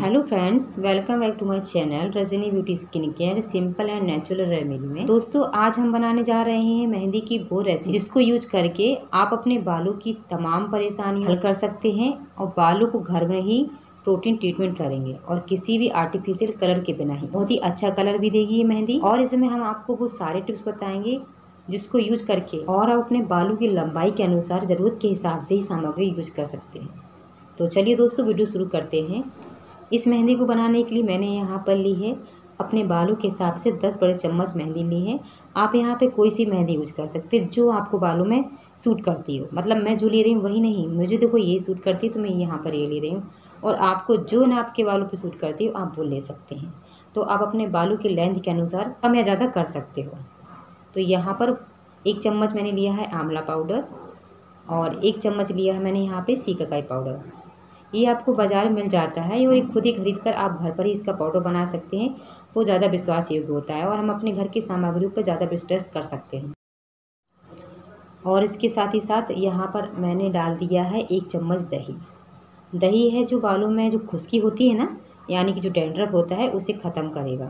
Hello friends, welcome back to my channel Rajni beauty skin care simple and natural remedy में। दोस्तों, आज हम बनाने जा रहे हैं मेहंदी की वो रेसिपी जिसको यूज करके आप अपने बालों की तमाम परेशानी हल कर सकते हैं और बालों को घर में ही प्रोटीन ट्रीटमेंट करेंगे और किसी भी आर्टिफिशियल कलर के बिना ही। बहुत ही अच्छा कलर भी देगी ये मेहंदी। और इसमें हम आपको वो सारे टिप्स बताएंगे जिसको यूज करके और आप अपने बालों की लंबाई के अनुसार जरूरत के हिसाब से ही सामग्री यूज कर सकते हैं। तो चलिए दोस्तों, वीडियो शुरू करते हैं। इस मेहंदी को बनाने के लिए मैंने यहाँ पर ली है अपने बालों के हिसाब से 10 बड़े चम्मच मेहंदी ली है। आप यहाँ पे कोई सी मेहंदी यूज कर सकते हैं जो आपको बालों में सूट करती हो। मतलब मैं जो ले रही हूँ वही नहीं, मुझे देखो ये सूट करती है तो मैं यहाँ पर ये ले रही हूँ, और आपको जो ना आपके बालों पे सूट करती हो आप वो ले सकते हैं। तो आप अपने बालों की लेंथ के अनुसार कम या ज़्यादा कर सकते हो। तो यहाँ पर 1 चम्मच मैंने लिया है आंवला पाउडर और 1 चम्मच लिया है मैंने यहाँ पे सीकाकाई पाउडर। ये आपको बाज़ार में मिल जाता है और ये खुद ही खरीद कर आप घर पर ही इसका पाउडर बना सकते हैं। वो ज़्यादा विश्वास योग्य होता है और हम अपने घर की सामग्रियों पर ज़्यादा विश्वास कर सकते हैं। और इसके साथ ही साथ यहाँ पर मैंने डाल दिया है 1 चम्मच दही। दही है जो बालों में जो खुश्की होती है ना, यानी कि जो डैंड्रफ होता है, उसे ख़त्म करेगा।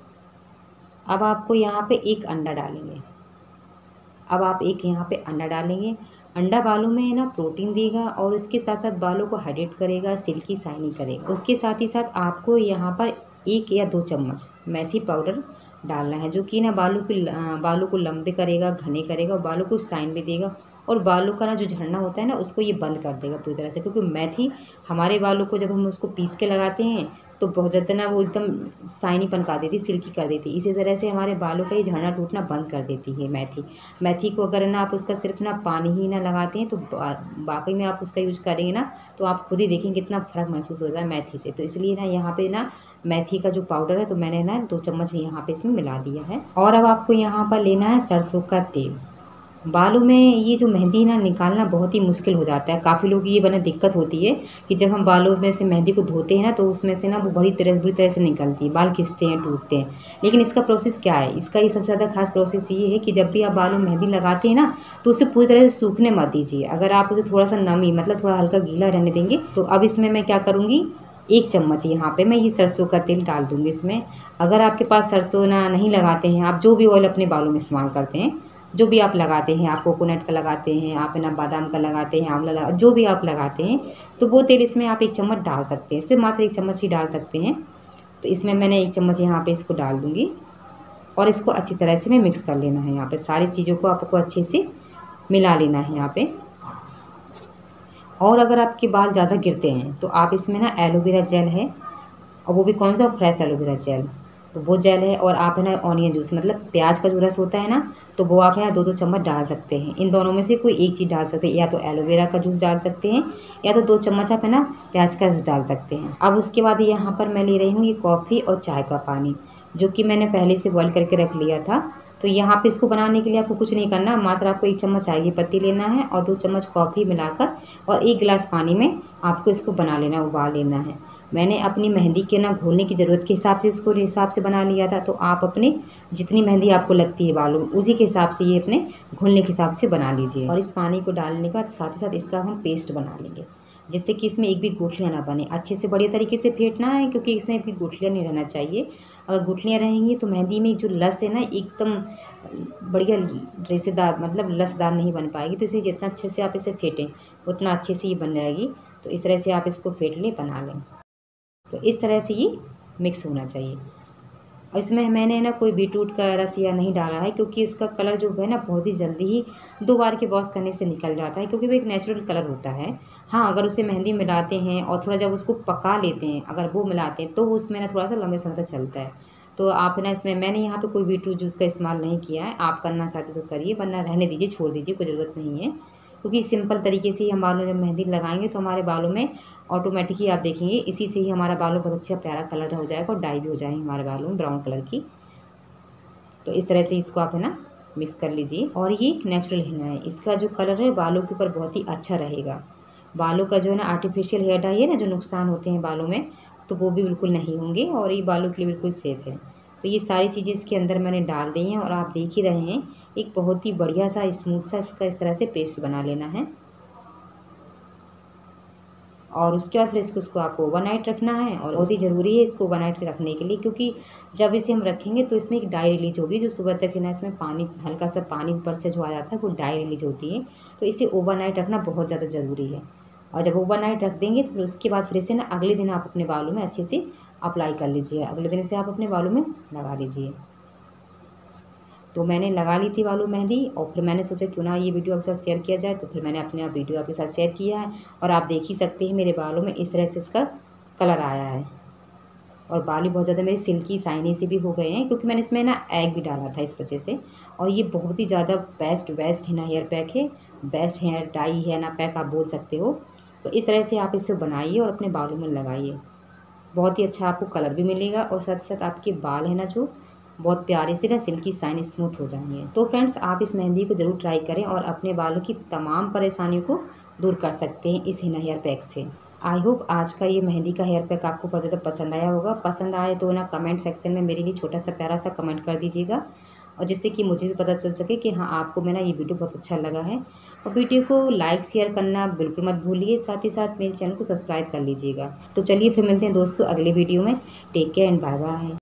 अब आपको यहाँ पे 1 अंडा डालेंगे। अब आप एक यहाँ पे अंडा डालेंगे। अंडा बालों में ना प्रोटीन देगा और उसके साथ साथ बालों को हाइड्रेट करेगा, सिल्की शाइनी करेगा। उसके साथ ही साथ आपको यहाँ पर 1 या 2 चम्मच मेथी पाउडर डालना है, जो कि ना बालों को लंबे करेगा, घने करेगा और बालों को शाइन भी देगा। और बालों का ना जो झड़ना होता है ना, उसको ये बंद कर देगा पूरी तरह से, क्योंकि मेथी हमारे बालों को जब हम उसको पीस के लगाते हैं तो बहुत ज़्यादा ना वो एकदम शाइनीपन कर देती, सिल्की कर देती। इसी तरह से हमारे बालों का ये झड़ना टूटना बंद कर देती है मेथी। मेथी को अगर ना आप उसका सिर्फ ना पानी ही ना लगाते हैं तो बाकी में आप उसका यूज करेंगे ना तो आप खुद ही देखेंगे कितना फ़र्क महसूस होता है मेथी से। तो इसलिए ना यहाँ पे ना मेथी का जो पाउडर है तो मैंने ना 2 चम्मच यहाँ पे इसमें मिला दिया है। और अब आपको यहाँ पर लेना है सरसों का तेल। बालों में ये जो मेहंदी ना निकालना बहुत ही मुश्किल हो जाता है। काफ़ी लोग ये बना दिक्कत होती है कि जब हम बालों में से मेहंदी को धोते हैं ना तो उसमें से ना वो बुरी तरह से निकलती है, बाल खिंचते हैं, टूटते हैं। लेकिन इसका प्रोसेस क्या है? इसका ये सबसे ज़्यादा खास प्रोसेस ये है कि जब भी आप बालों में मेहंदी लगाते हैं ना तो उसे पूरी तरह से सूखने मत दीजिए। अगर आप उसे थोड़ा सा नमी मतलब थोड़ा हल्का गीला रहने देंगे तो अब इसमें मैं क्या करूँगी, 1 चम्मच यहाँ पे मैं ये सरसों का तेल डाल दूँगी इसमें। अगर आपके पास सरसों ना नहीं लगाते हैं, आप जो भी ऑयल अपने बालों में इस्तेमाल करते हैं, जो भी आप लगाते हैं, आप कोकोनट का लगाते हैं, आप ना बादाम का लगाते हैं, आंवला जो भी आप लगाते हैं, तो वो तेल इसमें आप 1 चम्मच डाल सकते हैं। सिर्फ मात्र 1 चम्मच ही डाल सकते हैं। तो इसमें मैंने 1 चम्मच यहाँ पे इसको डाल दूँगी और इसको अच्छी तरह से मैं मिक्स कर लेना है। यहाँ पे सारी चीज़ों को आपको अच्छे से मिला लेना है यहाँ पे। और अगर आपके बाल ज़्यादा गिरते हैं तो आप इसमें ना एलोवेरा जेल है, और वो भी कौन सा, फ्रेश एलोवेरा जेल, तो वो जेल है। और आप है ना ऑनियन जूस मतलब प्याज का जो रस होता है ना, तो वो आप यहाँ 2-2 चम्मच डाल सकते हैं। इन दोनों में से कोई एक चीज़ डाल सकते हैं, या तो एलोवेरा का जूस डाल सकते हैं या तो 2 चम्मच आप है ना प्याज का रस डाल सकते हैं। अब उसके बाद यहाँ पर मैं ले रही हूँ ये कॉफ़ी और चाय का पानी, जो कि मैंने पहले से बॉयल करके रख लिया था। तो यहाँ पे इसको बनाने के लिए आपको कुछ नहीं करना, मात्र आपको 1 चम्मच चाय की पत्ती लेना है और 2 चम्मच कॉफ़ी मिलाकर और 1 गिलास पानी में आपको इसको बना लेना है, उबाल लेना है। मैंने अपनी मेहंदी के ना घोलने की ज़रूरत के हिसाब से इसको हिसाब से बना लिया था। तो आप अपने जितनी मेहंदी आपको लगती है बालों में, उसी के हिसाब से ये अपने घोलने के हिसाब से बना लीजिए। और इस पानी को डालने के बाद साथ ही साथ इसका हम पेस्ट बना लेंगे, जिससे कि इसमें एक भी गुठलियाँ ना बने। अच्छे से बढ़िया तरीके से फेंटना है, क्योंकि इसमें एक भी गुठलियाँ नहीं रहना चाहिए। अगर गुठलियाँ रहेंगी तो मेहंदी में जो लस है ना एकदम बढ़िया रेशेदार मतलब लसदार नहीं बन पाएगी। तो इसे जितना अच्छे से आप इसे फेंटें उतना अच्छे से ये बन जाएगी। तो इस तरह से आप इसको फेंट लें, बना लें। तो इस तरह से ये मिक्स होना चाहिए। और इसमें मैंने ना कोई बीटरूट का रस या नहीं डाला है, क्योंकि उसका कलर जो है ना बहुत ही जल्दी ही 2 बार के वॉश करने से निकल जाता है, क्योंकि वो एक नेचुरल कलर होता है। हाँ, अगर उसे मेहंदी मिलाते हैं और थोड़ा जब उसको पका लेते हैं, अगर वो मिलाते हैं तो उसमें ना थोड़ा सा लंबे समय तक चलता है। तो आप ना इसमें मैंने यहाँ पे कोई बीटरूट जूस का इस्तेमाल नहीं किया है। आप करना चाहते तो करिए, वरना रहने दीजिए, छोड़ दीजिए, कोई ज़रूरत नहीं है। क्योंकि सिंपल तरीके से ही हम बालों में जब मेहंदी लगाएंगे तो हमारे बालों में ऑटोमेटिक ही आप देखेंगे इसी से ही हमारा बालों बहुत अच्छा प्यारा कलर हो जाएगा और डाई भी हो जाएंगे हमारे बालों में ब्राउन कलर की। तो इस तरह से इसको आप है ना मिक्स कर लीजिए। और ये नेचुरल हिना है, इसका जो कलर है बालों के ऊपर बहुत ही अच्छा रहेगा। बालों का जो है ना आर्टिफिशियल हेयर डाई है ना, जो नुकसान होते हैं बालों में, तो वो भी बिल्कुल नहीं होंगे और ये बालों के लिए बिल्कुल सेफ़ है। तो ये सारी चीज़ें इसके अंदर मैंने डाल दी हैं और आप देख ही रहे हैं एक बहुत ही बढ़िया सा स्मूथ सा इसका इस तरह से पेस्ट बना लेना है। और उसके बाद फिर इसको आपको ओवरनाइट रखना है। और बहुत ही ज़रूरी है इसको ओवरनाइट रखने के लिए, क्योंकि जब इसे हम रखेंगे तो इसमें एक डाई रिलीज होगी, जो सुबह तक है ना इसमें पानी, हल्का सा पानी ऊपर से जो आ जाता है वो डाई रिलीज होती है। तो इसे ओवरनाइट रखना बहुत ज़्यादा ज़रूरी है। और जब ओवरनाइट रख देंगे तो फिर उसके बाद फिर इसे ना अगले दिन आप अपने बालों में अच्छे से अप्लाई कर लीजिए। अगले दिन इसे आप अपने बालों में लगा लीजिए। तो मैंने लगा ली थी बालों मेहंदी, और फिर मैंने सोचा क्यों ना ये वीडियो आपके साथ शेयर किया जाए, तो फिर मैंने अपने आप वीडियो आपके साथ शेयर किया है। और आप देख ही सकते हैं मेरे बालों में इस तरह से इसका कलर आया है, और बाल भी बहुत ज़्यादा मेरे सिल्की शाइनी से भी हो गए हैं, क्योंकि मैंने इसमें ना एग भी डाला था इस वजह से। और ये बहुत ही ज़्यादा बेस्ट है ना हेयर पैक है, बेस्ट हेयर डाई है ना पैक आप बोल सकते हो। तो इस तरह से आप इसे बनाइए और अपने बालों में लगाइए, बहुत ही अच्छा आपको कलर भी मिलेगा, और साथ ही साथ आपके बाल है ना जो बहुत प्यारे से ना सिल्की शाइन स्मूथ हो जाएंगे। तो फ्रेंड्स, आप इस मेहंदी को ज़रूर ट्राई करें और अपने बालों की तमाम परेशानियों को दूर कर सकते हैं इस हिना हेयर पैक से। आई होप आज का ये मेहंदी का हेयर पैक आपको बहुत ज़्यादा पसंद आया होगा। पसंद आए तो ना कमेंट सेक्शन में मेरे लिए छोटा सा प्यारा सा कमेंट कर दीजिएगा, और जिससे कि मुझे भी पता चल सके कि हाँ आपको मेरा ये वीडियो बहुत अच्छा लगा है। और वीडियो को लाइक शेयर करना बिल्कुल मत भूलिए, साथ ही साथ मेरे चैनल को सब्सक्राइब कर लीजिएगा। तो चलिए फिर मिलते हैं दोस्तों अगले वीडियो में। Take care and bye bye.